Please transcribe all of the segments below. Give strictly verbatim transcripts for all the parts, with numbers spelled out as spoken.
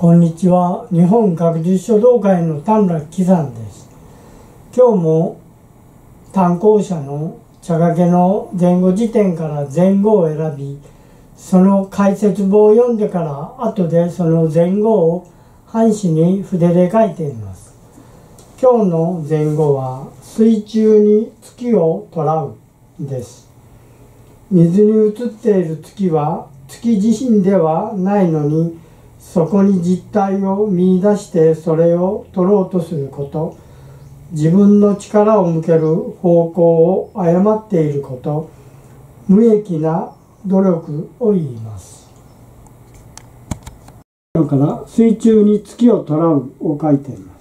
こんにちは。日本学術書道会の田村喜山です。今日も単行者の茶掛の前後辞典から前後を選び、その解説簿を読んでから後でその前後を半紙に筆で書いています。今日の前後は水中に月を捉うです。水に映っている月は月自身ではないのに、そこに実体を見出してそれを取ろうとすること、自分の力を向ける方向を誤っていること、無益な努力を言います。だから水中に月を捉うを書いています。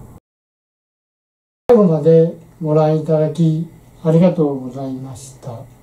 最後までご覧いただきありがとうございました。